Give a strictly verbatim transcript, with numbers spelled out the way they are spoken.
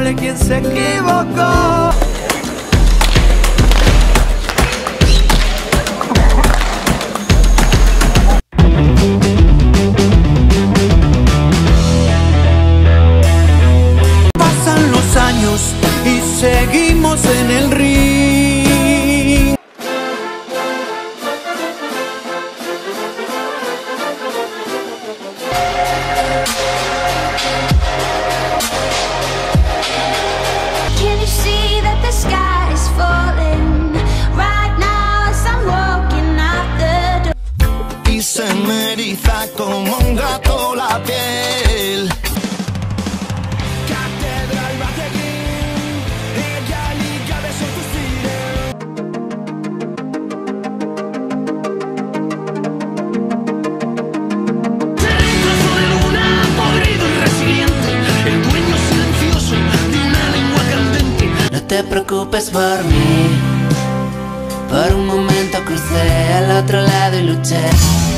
culpable quien se equivocó. Pasan los años y seguimos en el ring. Can you see that the sky is falling right now as I'm walking out the door? Y se me eriza como un gato la piel. Catedral Bacardín, ella liga de su Trozo de luna, podrido y resiliente, el dueño silencioso de una lengua candente. No te preocupes por mí, por un momento crucé al otro lado y luché.